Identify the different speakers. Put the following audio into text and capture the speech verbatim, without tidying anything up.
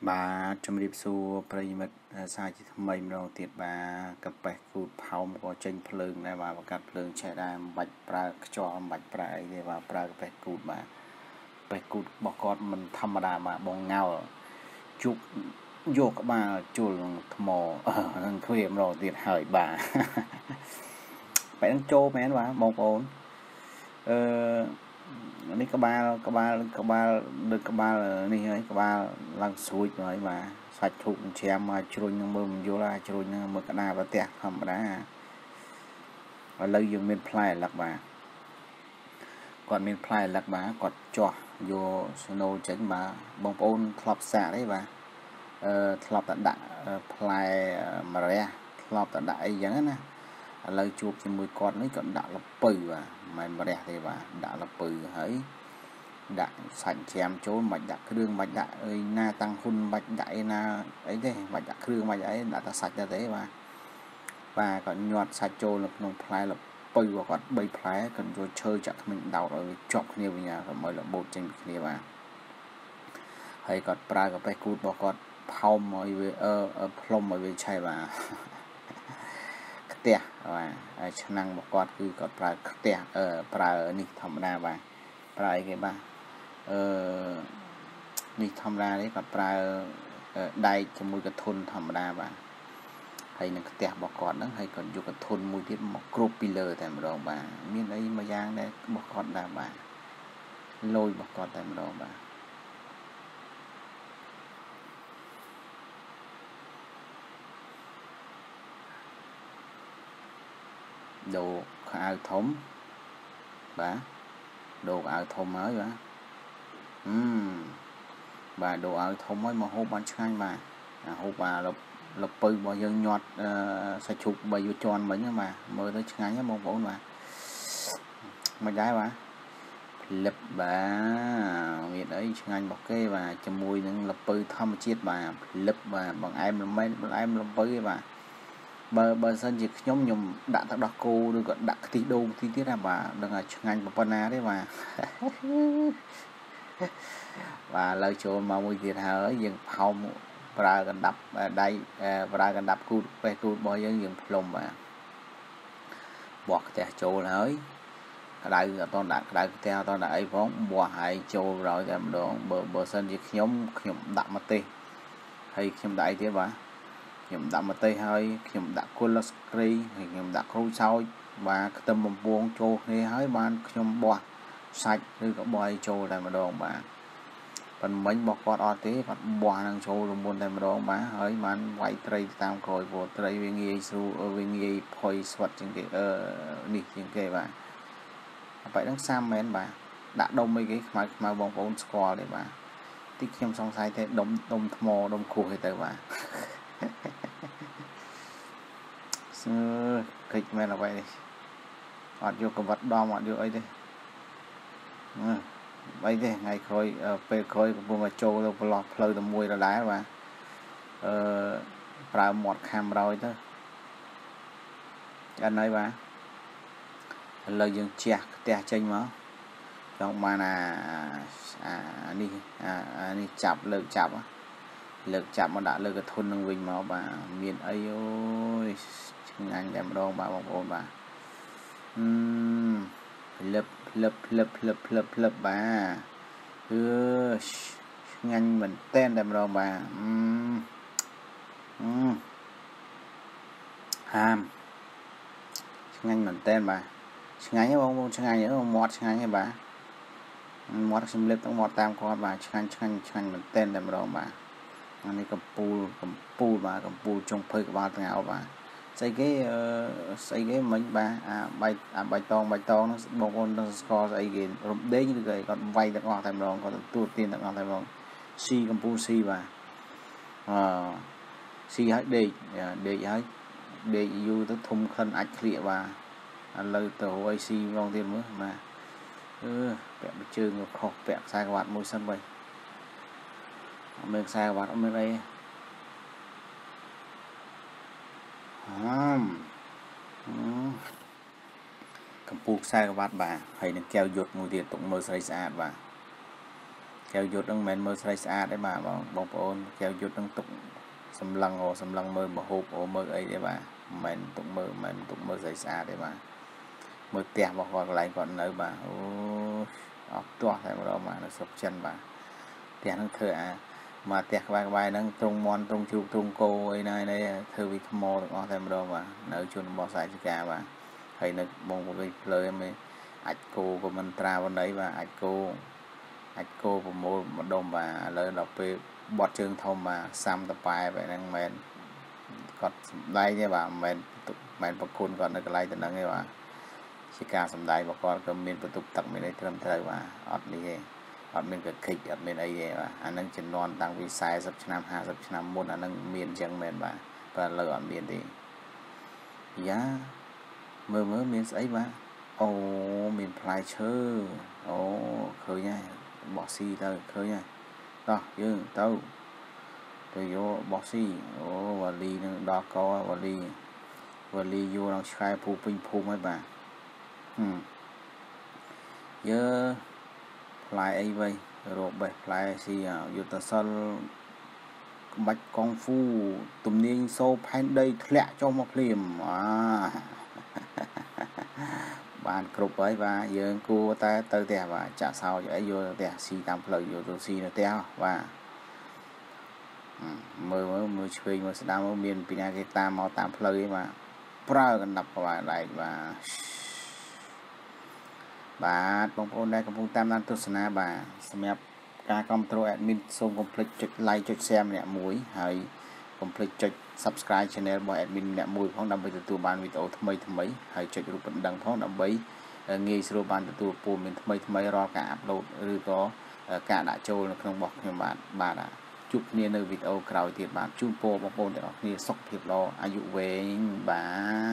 Speaker 1: bà trong điệp xu prey mất sai chỉ thầm mềm rồi tiệt bà cặp bè cụt phồng có trên phượng này bà cặp phượng chạy ra bạch pra cho bạch pra để bà pra cặp bè cụt bà bè cụt bỏ con mình thầm đà mà bong ngao chụp vô các bà chuồn mò thằng thuê rồi tiệt hỏi bà phải đang trô mến bà bong ổnនេះក្បាលក្បាលក្បាលដឹកក្បាលនេះហើយក្បាលឡើងស្រួចហើយបាទសាច់ធុកជ្រាមមកជ្រុញនឹងមើលមិនយល់អាជ្រុញនឹងមើលកដាប្រទះធម្មតាឥឡូវយើងមានផ្លែលឹកបាទគាត់មានផ្លែលឹកបាទគាត់ចាស់យកស្នូលចេញបាទបងប្អូនធ្លាប់សាកទេបាទអឺធ្លាប់តែដាក់ផ្លែម្រះធ្លាប់តែដាក់អីចឹងណាឥឡូវជួបជាមួយគាត់នេះគាត់ដាក់លពៅបាទមិនម្រះទេបាទដាក់លពៅហើយដាក់សាច់ជ្រាមចូលមិនដាក់គ្រឿងមិនដាក់អីណាតាំងហ៊ុនមិនដាក់អីណាអីទេមិនដាក់គ្រឿងមិនអីដាក់តែសាច់ទៅទេបាទបាទគាត់ញាត់សាច់ចូលនៅក្នុងផ្លែលពៅគាត់បីផ្លែគាត់យកឈើចាក់ខ្មិញដោតឲ្យជាប់គ្នាវិញកុំឲ្យរបូតចេញពីគ្នាបាទហើយគាត់ប្រើកាប៉េគូតរបស់គាត់ផោមឲ្យវាអឺផ្លុំឲ្យវាឆៃបាទខ្ទះបាទឆ្នាំងរបស់គាត់គឺគាត់ប្រើខ្ទះអឺប្រើនេះធម្មតាបាទប្រើអីគេបាទអឺនេះធម្មតានេះគាត់ប្រើដែកជាមួយកធុនធម្មតាបាទហើយនឹងខ្ទះរបស់គាត់ហ្នឹងហើយគាត់យកកធុនមួយទៀតមកគ្របពីលើតែម្ដងបាទមានអីមួយយ៉ាងដែររបស់គាត់ដែរបាទលយរបស់គាត់តែម្ដងបាទដូរខោអាវធំបាទដូរអាវធំហើយបាទអឺបាទដូរអាវធំហើយមកហូបបានឆ្ងាញ់បាទហូបអាលពៅរបស់យើងញាត់សាច់ជ្រូកបីយូរជន់មិញបាទមើលទៅឆ្ងាញ់ហ៎បងប្អូនបាទមិនដែរបាទលឹបបាទមានអីឆ្ងាញ់របស់គេបាទជាមួយនឹងលពៅធម្មជាតិបាទលឹបបាទបងអែមល្មែនបងអែមលពៅទេបាទបើបើសិនជាខ្ញុំខ្ញុំដាក់ទឹកដោះគោឬក៏ដាក់ខ្ទិះដូងទីទៀតណាបាទដឹងថាឆ្ងាញ់ប៉ុណ្ណាទេបាទបាទលើចូលមកមួយទៀតហើយយើងផោមប្រើកណ្ដាប់ដៃប្រើកណ្ដាប់គូតបេះគូតរបស់យើងយើងផ្លុំបាទបោះខ្ទះចូលហើយក្តៅអត់តដាក់ក្តៅខ្ទះអត់តដាក់អីផងបោះហើយចូលrồiតែម្ដងបើបើសិនជាខ្ញុំខ្ញុំដាក់ម្ទេសហើយខ្ញុំដាក់អីទៀតបាទខ្ញុំដាក់ម្ទេសហើយខ្ញុំដាក់គល់ស្គ្រីហើយខ្ញុំដាក់ក្រូចសើចបាទខ្ទឹមបំពងចូលគ្នាហើយបានខ្ញុំបោះសាច់ឬក៏បោះឲ្យចូលតែម្ដងបាទប៉ុន្មានរបស់គាត់អត់ទេគាត់បោះនឹងចូលរមុនតែម្ដងបាទហើយបានវាយត្រីតាមក្រោយព្រោះត្រីវាងាយស្រួលវាងាយផុយស្វិតជាងគេអឺនេះជាងគេបាទបែបហ្នឹងសាមមែនបាទដាក់ដុំអីគេខ្មៅខ្មៅបងប្អូនស្គាល់ទេបាទតិចខ្ញុំសង្ស័យតែដុំដុំថ្មដុំគ្រោះឯទៅបាទសើកិច្ចមែនអ្វីនេះអត់យកកវ៉ាត់ដំអត់យកអីទេអីទេថ្ងៃក្រោយពេលក្រោយកំពុងតែចូលទៅប្រឡោះផ្លូវតែមួយដដែលបាទអឺប្រើមាត់ខាំរយទៅអត់ហើយបាទឥឡូវយើងជះផ្ទះចេញមកចង់បានអាអានេះអានេះចាប់លើកចាប់លើកចាប់មកដាក់លើកធុននឹងវិញមកបាទមានអីអូយឆ្ងាញ់តែម្ដងបាទបងប្អូនបាទអឺលឹបលឹបលឹបលឹបលឹបលឹបបាទអឺឆ្ងាញ់មែនតែនតែម្ដងបាទអឺអឺហាមឆ្ងាញ់មែនតែនបាទឆ្ងាញ់ហ៎បងប្អូនឆ្ងាញ់ហ៎មាត់ឆ្ងាញ់ហ៎បាទមាត់ខ្ញុំលឹបទៅមាត់តាមគាត់បាទឆ្ងាញ់ឆ្ងាញ់ឆ្ងាញ់មែនតែនតែម្ដងបាទអានេះកំពូលកំពូលបាទកំពូលចុងភើក្បាលទាំងអោបាទស្អីគេស្អីគេមិញបាទអាបៃអាបៃតងបៃតងហ្នឹងបងប្អូននឹងស្គាល់ស្អីគេរំដេងឬក៏គាត់វាយទាំងអស់តែម្ដងគាត់ទទួលទានទាំងអស់តែម្ដងស៊ីកំពូលស៊ីបាទអឺស៊ីឲ្យដេកដេកឲ្យដេកយូរទៅធំក្លិនអាចក្លៀកបាទឥឡូវទៅរយស៊ីម្ដងទៀតមើលបាទអឺពាក់ជើងខុសពាក់ខ្សែក្រវ៉ាត់មួយសិនបីអត់មានខ្សែក្រវ៉ាត់អត់មានអីកំពូលខ្សែក្រវ៉ាត់បាទហើយនឹងកែវយុទ្ធមួយទៀតទុកមើលស្រីស្អាតបាទ keo dốt đang men mơ sấy xa đấy bà bong bong ôn keo dốt đang tục sầm lăng hồ sầm lăng mơ mà hộp ổ mơ ấy đấy bà men tục mơ men tục mơ sấy xa đấy bà mơ tẹt vào hoặc lại còn nơi bà ô ọc toa thay vào đó mà nó sập chân bà tẹt nó thở à mà tẹt bài bài nó trung mòn trung chụp trung cô ấy này này thơ bị mò được ngon thay vào đó mà nơi chuồn bò sai cả bà hay nó bông một cái lời mới ạch cô của mình tra vào đấy và ạch cô ạch cô của một một đồng và lời đọc về bọt trường thông mà xăm tập bài vậy năng men còn đây nha bà men men bậc khôn còn được lại từ năng nghe bà chỉ cả sầm đại bà con cầm miền tục tập miền đây thơm thời và ọt đi ọt miền cái kịch ọt miền ấy vậy bà anh đang chân non tăng vì sai sắp năm hai sắp năm một anh đang miền chẳng miền bà và lời ọt miền thì giá mơ mơ miền ấy bà ô miền plei chơ ô khơi nha bỏ xi tao khơi nha đó dương tao tôi vô bỏ xi ô và ly đó có và ly và ly vô đang khai phù pin phù mấy bà ừm giờ plei ấy vậy rồi bài plei xi à vô ta sân bạch công phu tụm niên sâu phan đây lẹ cho một liềm à bạn cục ấy và giờ cô ta tới tè và chả sao vậy vô tè xì tam lời vô tôi xì nó teo và mơ mơ mơ chơi mơ sẽ đau miền pina cái ta mau tam lời mà pra gần đập vào lại và bà bông bông đây công tam nan tu sana bà xem ca control admin xong complete chụp like chụp xem nè muối hay complete chụp subscribe channel của admin nè muối phong đâm bây giờ tụi bạn video thay thay mấy hay chụp chụp bật đăng phong đâm bấy nghe số bạn tụi tụi mình thay thay ro cả upload rồi có cả đã trôi là không bọc nhưng bạn bà đã chụp nên ở video cào tiền bạn chụp po bọc bông để nghe sốc thiệp loอายุ về bà